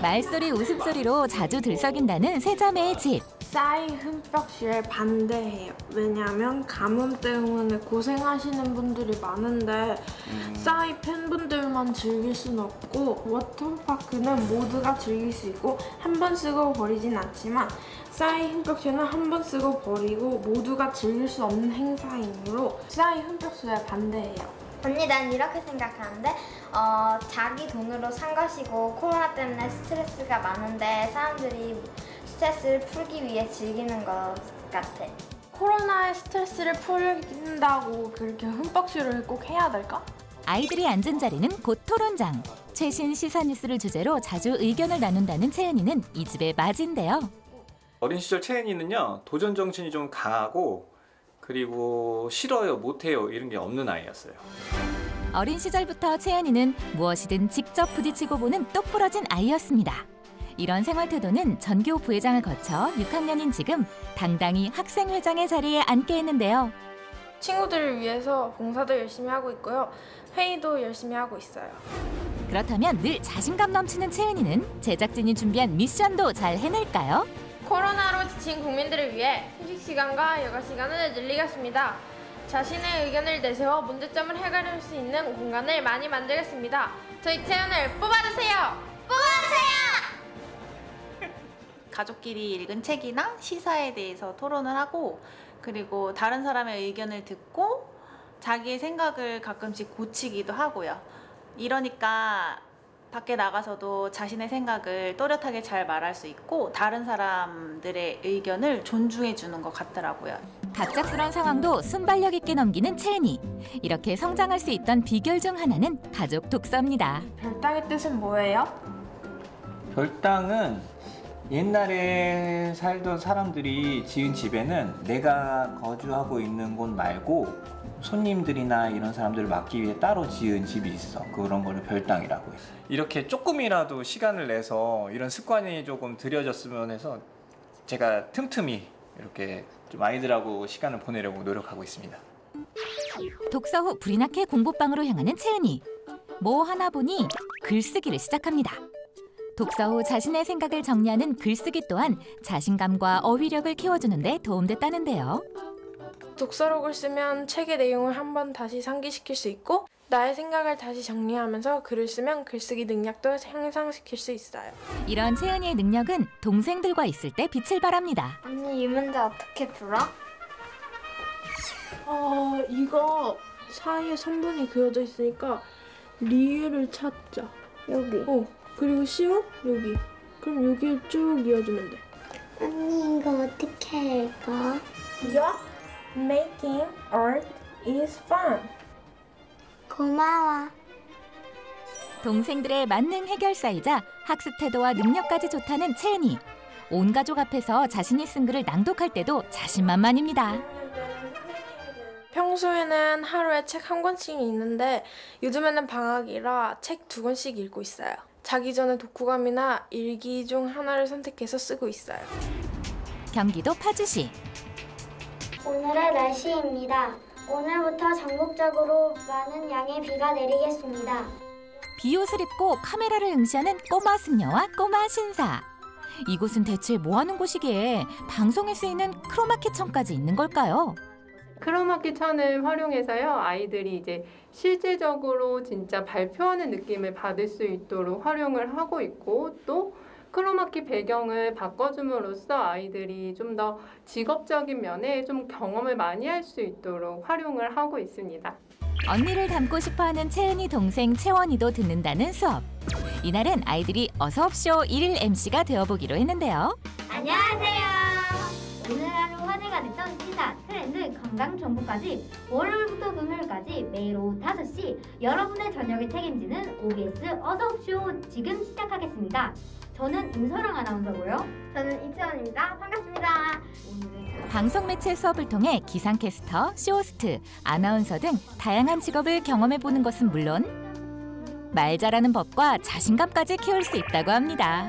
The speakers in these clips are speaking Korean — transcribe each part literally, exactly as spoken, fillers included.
말소리 웃음소리로 자주 들썩인다는 세자매의 집. 싸이 흠뻑쇼에 반대해요. 왜냐하면 가뭄 때문에 고생하시는 분들이 많은데 음. 싸이 팬분들만 즐길 순 없고 워터파크는 모두가 즐길 수 있고 한 번 쓰고 버리진 않지만 싸이 흠뻑쇼는 한 번 쓰고 버리고 모두가 즐길 수 없는 행사이므로 싸이 흠뻑쇼에 반대해요. 언니, 난 이렇게 생각하는데 어, 자기 돈으로 산 것이고 코로나 때문에 스트레스가 많은데 사람들이 스트레스를 풀기 위해 즐기는 것 같아. 코로나의 스트레스를 풀린다고 그렇게 흠뻑쇼를 꼭 해야 될까? 아이들이 앉은 자리는 곧 토론장. 최신 시사 뉴스를 주제로 자주 의견을 나눈다는 채은이는 이 집의 맞인데요. 어린 시절 채은이는요, 도전 정신이 좀 강하고 그리고 싫어요, 못해요 이런 게 없는 아이였어요. 어린 시절부터 채은이는 무엇이든 직접 부딪히고 보는 똑부러진 아이였습니다. 이런 생활 태도는 전교 부회장을 거쳐 육 학년인 지금 당당히 학생회장의 자리에 앉게 했는데요. 친구들을 위해서 봉사도 열심히 하고 있고요. 회의도 열심히 하고 있어요. 그렇다면 늘 자신감 넘치는 채은이는 제작진이 준비한 미션도 잘 해낼까요? 코로나로 지친 국민들을 위해 휴식 시간과 여가 시간을 늘리겠습니다. 자신의 의견을 내세워 문제점을 해결할 수 있는 공간을 많이 만들겠습니다. 저희 채은을 뽑아주세요! 뽑아주세요! 가족끼리 읽은 책이나 시사에 대해서 토론을 하고 그리고 다른 사람의 의견을 듣고 자기의 생각을 가끔씩 고치기도 하고요. 이러니까 밖에 나가서도 자신의 생각을 또렷하게 잘 말할 수 있고 다른 사람들의 의견을 존중해 주는 것 같더라고요. 갑작스러운 상황도 순발력 있게 넘기는 채은이. 이렇게 성장할 수 있던 비결 중 하나는 가족 독서입니다. 별땅의 뜻은 뭐예요? 별땅은 옛날에 살던 사람들이 지은 집에는 내가 거주하고 있는 곳 말고 손님들이나 이런 사람들을 막기 위해 따로 지은 집이 있어. 그런 거를 별땅이라고 해요. 이렇게 조금이라도 시간을 내서 이런 습관이 조금 들여졌으면 해서 제가 틈틈이 이렇게 좀 아이들하고 시간을 보내려고 노력하고 있습니다. 독서 후 불이 나게 공부방으로 향하는 채은이. 뭐 하나 보니 글쓰기를 시작합니다. 독서 후 자신의 생각을 정리하는 글쓰기 또한 자신감과 어휘력을 키워주는 데 도움됐다는데요. 독서록을 쓰면 책의 내용을 한번 다시 상기시킬 수 있고 나의 생각을 다시 정리하면서 글을 쓰면 글쓰기 능력도 향상시킬 수 있어요. 이런 채은이의 능력은 동생들과 있을 때 빛을 발합니다. 언니, 이 문제 어떻게 풀어? 어, 이거 사이에 선분이 그려져 있으니까 리을을 찾자. 여기. 어, 그리고 시옷 여기. 그럼 여기에 쭉 이어주면 돼. 언니, 이거 어떻게 읽어? Yeah, making art is fun. 고마워. 동생들의 만능 해결사이자 학습 태도와 능력까지 좋다는 채은이. 온 가족 앞에서 자신이 쓴 글을 낭독할 때도 자신만만입니다. 평소에는 하루에 책 한 권씩 읽는데 요즘에는 방학이라 책 두 권씩 읽고 있어요. 자기 전에 독후감이나 일기 중 하나를 선택해서 쓰고 있어요. 경기도 파주시. 오늘의 날씨입니다. 오늘부터 전국적으로 많은 양의 비가 내리겠습니다. 비옷을 입고 카메라를 응시하는 꼬마 승려와 꼬마 신사. 이곳은 대체 뭐하는 곳이기에 방송에 쓰이는 크로마키 천까지 있는 걸까요? 크로마키 천을 활용해서요, 아이들이 이제 실제적으로 진짜 발표하는 느낌을 받을 수 있도록 활용을 하고 있고, 또 크로마키 배경을 바꿔줌으로써 아이들이 좀 더 직업적인 면에 좀 경험을 많이 할 수 있도록 활용을 하고 있습니다. 언니를 닮고 싶어하는 채은이 동생 채원이도 듣는다는 수업. 이날은 아이들이 어서옵쇼 일일 엠씨가 되어보기로 했는데요. 안녕하세요. 오늘 하루 화제가 됐던 시사, 트렌드, 건강 정보까지 월요일부터 금요일까지 매일 오후 다섯 시 여러분의 저녁을 책임지는 오비에스 어서옵쇼 지금 시작하겠습니다. 저는 임서랑 아나운서고요. 저는 이채원입니다. 반갑습니다. 방송 매체 수업을 통해 기상캐스터, 쇼호스트, 아나운서 등 다양한 직업을 경험해보는 것은 물론 말 잘하는 법과 자신감까지 키울 수 있다고 합니다.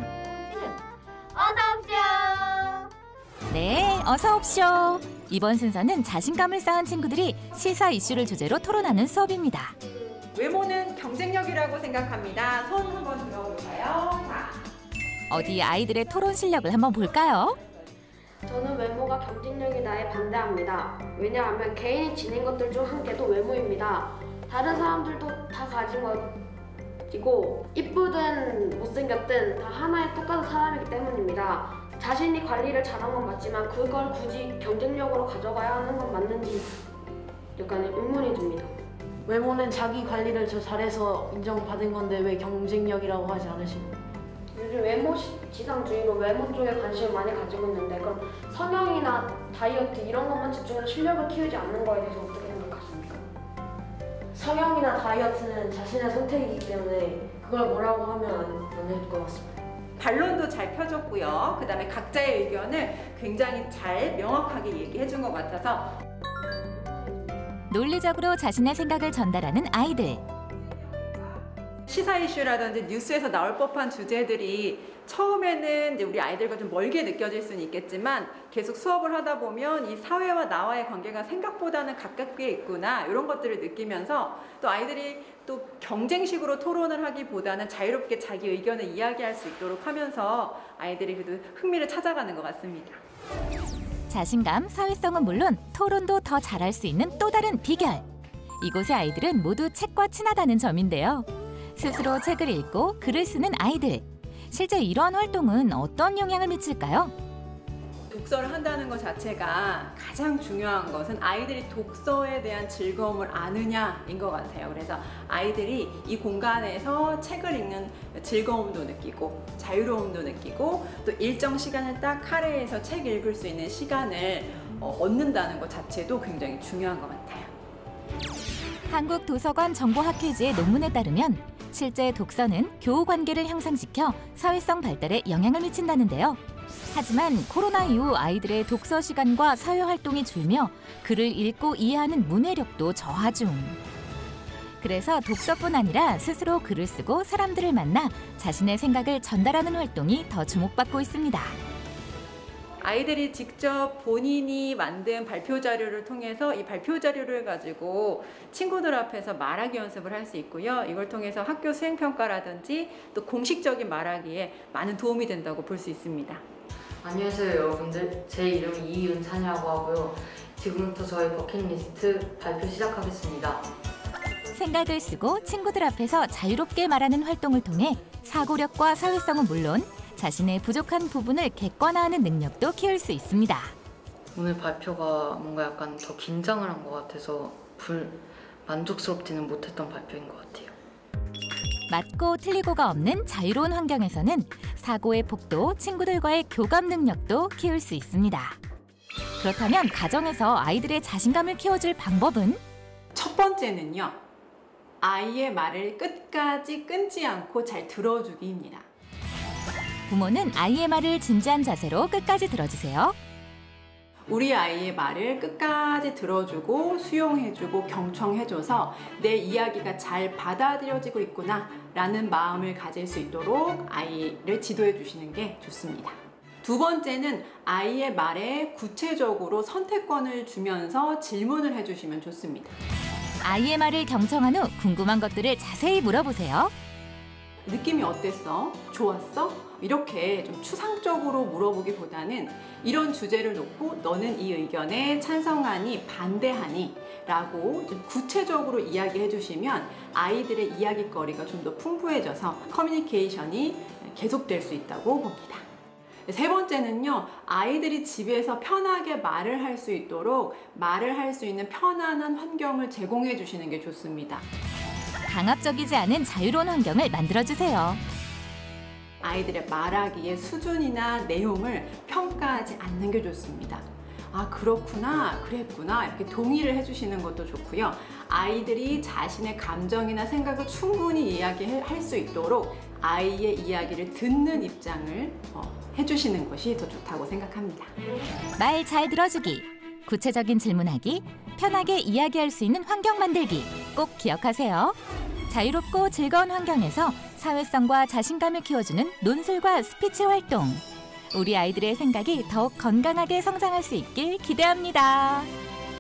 어서옵쇼! 네, 어서옵쇼! 이번 순서는 자신감을 쌓은 친구들이 시사 이슈를 주제로 토론하는 수업입니다. 외모는 경쟁력이라고 생각합니다. 손 한번 들어볼까요? 자, 어디 아이들의 토론 실력을 한번 볼까요? 저는 외모가 경쟁력이다에 반대합니다. 왜냐하면 개인이 지닌 것들 중 한 개도 외모입니다. 다른 사람들도 다 가진 것이고 이쁘든 못생겼든 다 하나의 똑같은 사람이기 때문입니다. 자신이 관리를 잘한 건 맞지만 그걸 굳이 경쟁력으로 가져가야 하는 건 맞는지 약간 의문이 듭니다. 외모는 자기 관리를 저 잘해서 인정받은 건데 왜 경쟁력이라고 하지 않으시나요? 요즘 외모 지상주의로 외모 쪽에 관심을 많이 가지고 있는데 그럼 성형이나 다이어트 이런 것만 집중해서 실력을 키우지 않는 거에 대해서 어떻게 생각하십니까? 성형이나 다이어트는 자신의 선택이기 때문에 그걸 뭐라고 하면 안 될 것 같습니다. 반론도 잘 펴줬고요. 그 다음에 각자의 의견을 굉장히 잘 명확하게 얘기해 준 것 같아서 논리적으로 자신의 생각을 전달하는 아이들. 시사 이슈라든지 뉴스에서 나올 법한 주제들이 처음에는 이제 우리 아이들과 좀 멀게 느껴질 수는 있겠지만 계속 수업을 하다 보면 이 사회와 나와의 관계가 생각보다는 가깝게 있구나 이런 것들을 느끼면서 또 아이들이 또 경쟁식으로 토론을 하기보다는 자유롭게 자기 의견을 이야기할 수 있도록 하면서 아이들이 그래도 흥미를 찾아가는 것 같습니다. 자신감, 사회성은 물론 토론도 더 잘할 수 있는 또 다른 비결. 이곳의 아이들은 모두 책과 친하다는 점인데요. 스스로 책을 읽고 글을 쓰는 아이들. 실제 이러한 활동은 어떤 영향을 미칠까요? 독서를 한다는 것 자체가 가장 중요한 것은 아이들이 독서에 대한 즐거움을 아느냐인 것 같아요. 그래서 아이들이 이 공간에서 책을 읽는 즐거움도 느끼고 자유로움도 느끼고 또 일정 시간을 딱 할애해서 책 읽을 수 있는 시간을 어, 얻는다는 것 자체도 굉장히 중요한 것 같아요. 한국도서관 정보학회지의 논문에 따르면 실제 독서는 교우 관계를 향상시켜 사회성 발달에 영향을 미친다는데요. 하지만 코로나 이후 아이들의 독서 시간과 사회 활동이 줄며 글을 읽고 이해하는 문해력도 저하 중. 그래서 독서뿐 아니라 스스로 글을 쓰고 사람들을 만나 자신의 생각을 전달하는 활동이 더 주목받고 있습니다. 아이들이 직접 본인이 만든 발표 자료를 통해서 이 발표 자료를 가지고 친구들 앞에서 말하기 연습을 할 수 있고요. 이걸 통해서 학교 수행평가라든지 또 공식적인 말하기에 많은 도움이 된다고 볼 수 있습니다. 안녕하세요 여러분들, 제 이름은 이윤찬이라고 하고요. 지금부터 저의 버킷리스트 발표 시작하겠습니다. 생각을 쓰고 친구들 앞에서 자유롭게 말하는 활동을 통해 사고력과 사회성은 물론 자신의 부족한 부분을 객관화하는 능력도 키울 수 있습니다. 오늘 발표가 뭔가 약간 더 긴장을 한 것 같아서 불 만족스럽지는 못했던 발표인 것 같아요. 맞고 틀리고가 없는 자유로운 환경에서는 사고의 폭도, 친구들과의 교감 능력도 키울 수 있습니다. 그렇다면 가정에서 아이들의 자신감을 키워줄 방법은? 첫 번째는요. 아이의 말을 끝까지 끊지 않고 잘 들어주기입니다. 부모는 아이의 말을 진지한 자세로 끝까지 들어주세요. 우리 아이의 말을 끝까지 들어주고 수용해주고 경청해줘서 내 이야기가 잘 받아들여지고 있구나 라는 마음을 가질 수 있도록 아이를 지도해 주시는 게 좋습니다. 두 번째는 아이의 말에 구체적으로 선택권을 주면서 질문을 해주시면 좋습니다. 아이의 말을 경청한 후 궁금한 것들을 자세히 물어보세요. 느낌이 어땠어? 좋았어? 이렇게 좀 추상적으로 물어보기보다는 이런 주제를 놓고 너는 이 의견에 찬성하니 반대하니? 라고 좀 구체적으로 이야기해 주시면 아이들의 이야기거리가 좀 더 풍부해져서 커뮤니케이션이 계속될 수 있다고 봅니다. 세 번째는요, 아이들이 집에서 편하게 말을 할 수 있도록 말을 할 수 있는 편안한 환경을 제공해 주시는 게 좋습니다. 강압적이지 않은 자유로운 환경을 만들어주세요. 아이들의 말하기의 수준이나 내용을 평가하지 않는 게 좋습니다. 아, 그렇구나, 그랬구나 이렇게 동의를 해주시는 것도 좋고요. 아이들이 자신의 감정이나 생각을 충분히 이야기할 수 있도록 아이의 이야기를 듣는 입장을 어, 해주시는 것이 더 좋다고 생각합니다. 말 잘 들어주기, 구체적인 질문하기, 편하게 이야기할 수 있는 환경 만들기 꼭 기억하세요. 자유롭고 즐거운 환경에서 사회성과 자신감을 키워주는 논술과 스피치 활동. 우리 아이들의 생각이 더욱 건강하게 성장할 수 있길 기대합니다.